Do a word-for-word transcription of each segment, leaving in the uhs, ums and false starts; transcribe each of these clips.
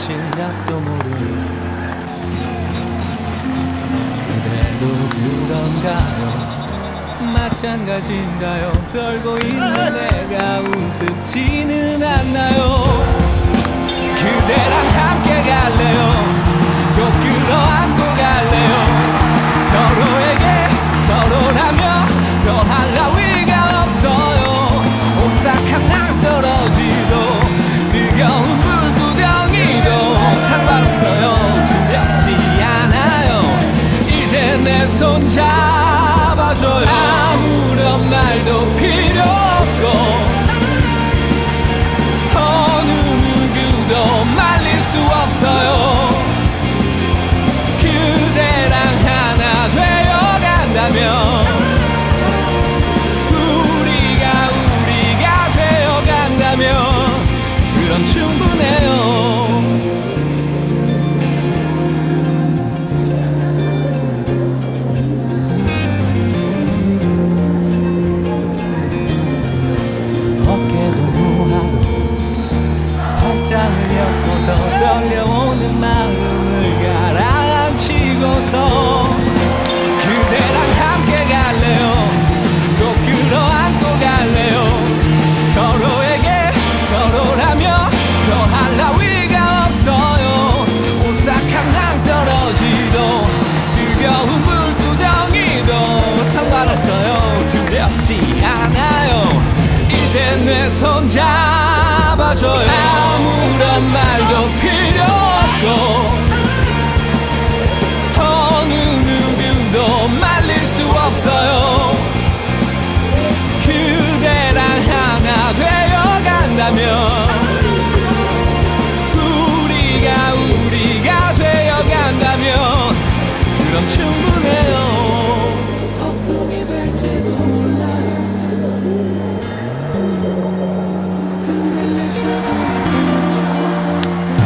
실력도 모르는 그대도 그런가요? 마찬가지인가요? 떨고 있는 내가 우습지는 않나요? 그대랑 함께 갈래요? 꼭 끌어안고 갈래요? 서로에게 서로라며 더할 나위가 없어요. 오싹한 낭떠러지도 뜨거운 물구덩이도 상관없어요. 두렵지 않아요. 이제 내 손 잡아줘요. 아무런 말도 필요 없고 어느 누구도 말릴 수 없어요. 그대랑 하나 되어간다면 우리가 우리가 되어간다면 그럼 충분해요. 팔짱을 엮고서 떨려오는 마음을 가라앉히고서 그대랑 함께 갈래요? 꼭 끌어안고 갈래요? 서로에게 서로라며 더할 나위가 없어요. 오싹한 낭떠러지도 뜨거운 물구덩이도 상관없어요. 두렵지 않아요. 이제 내 손 잡아줘요. 아무런 말도 필요 없고 어느 누구도 말릴 수 없어요. 그대랑 하나 되어간다면 우리가 우리가 되어간다면 그럼 충분해요. 거품이 될지도 몰라요. 흔들릴 수도 있겠죠.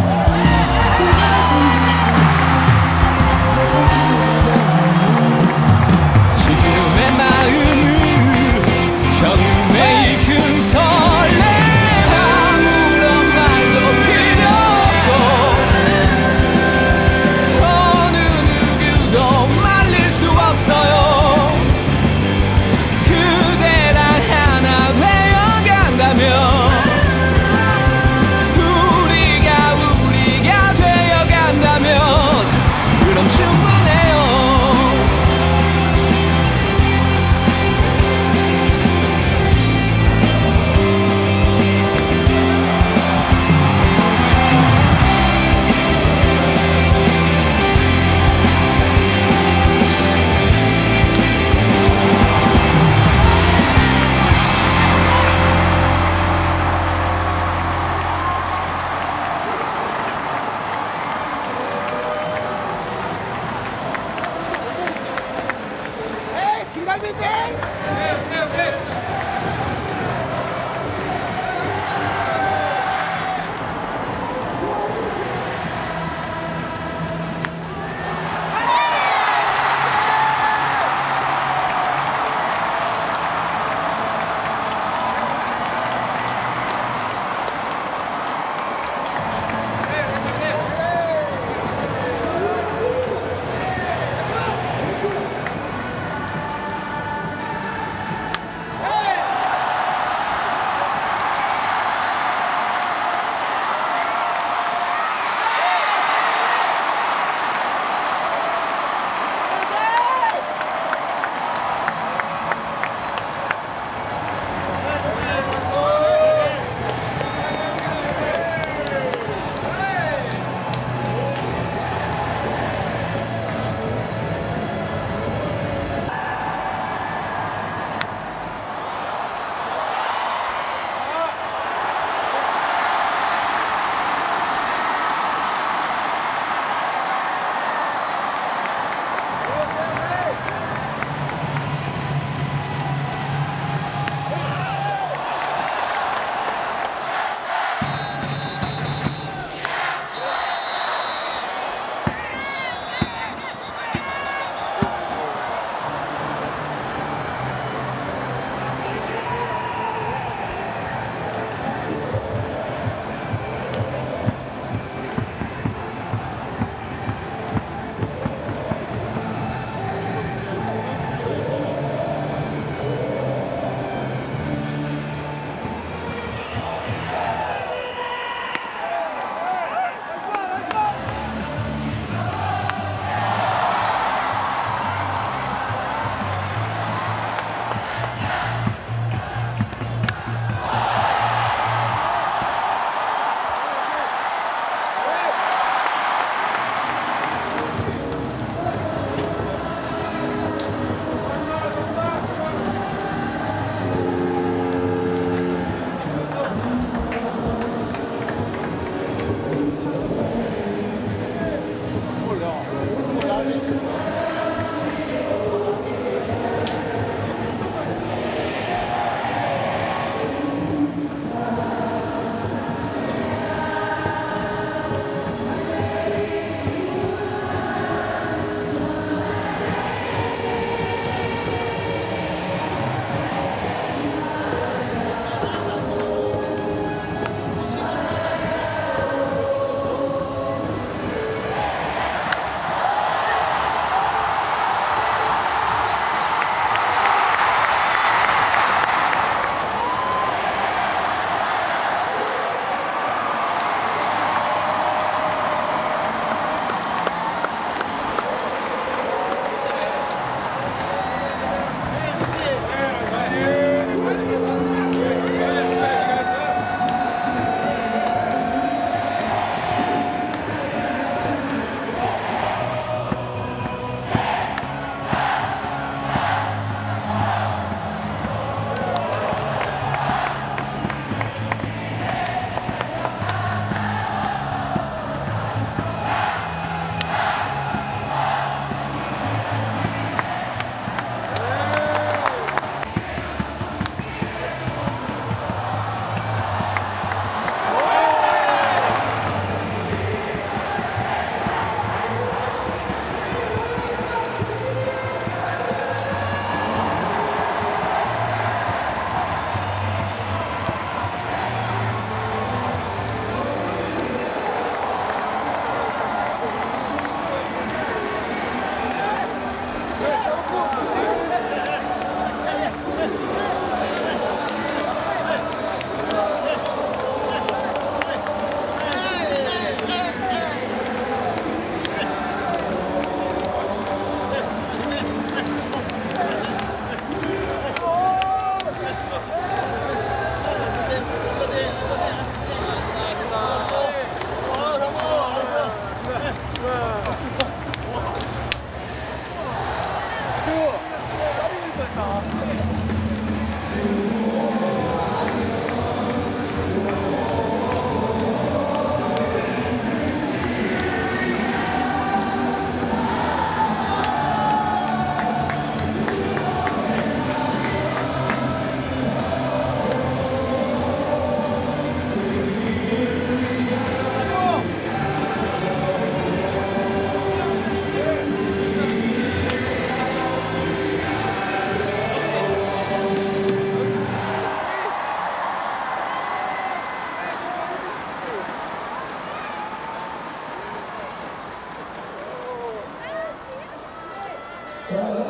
자,